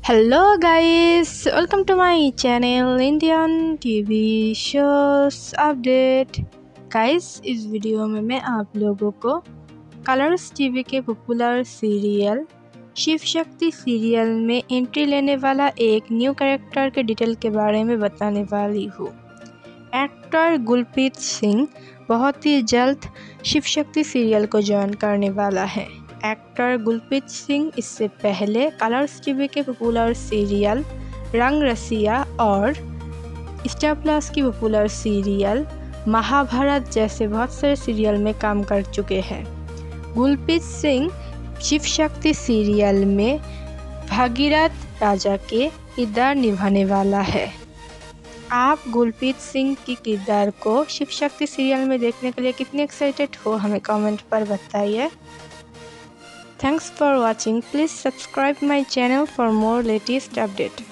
Hello guys, welcome to my channel Indian TV shows update। Guys इस video में मैं आप लोगों को कलर्स टीवी के popular serial Shiv Shakti serial में एंट्री लेने वाला एक न्यू कैरेक्टर के डिटेल के बारे में बताने वाली हूँ। एक्टर गुलप्रीत सिंह बहुत ही जल्द शिव शक्ति सीरियल को ज्वाइन करने वाला है। एक्टर गुलप्रीत सिंह इससे पहले कलर्स टीवी के पॉपुलर सीरियल रंग रसिया और स्टार प्लस की पॉपुलर सीरियल महाभारत जैसे बहुत सारे सीरियल में काम कर चुके हैं। गुलप्रीत सिंह शिव शक्ति सीरियल में भागीरथ राजा के किरदार निभाने वाला है। आप गुलप्रीत सिंह की किरदार को शिव शक्ति सीरियल में देखने के लिए कितने एक्साइटेड हो हमें कमेंट पर बताइए। Thanks for watching. Please subscribe my channel for more latest update.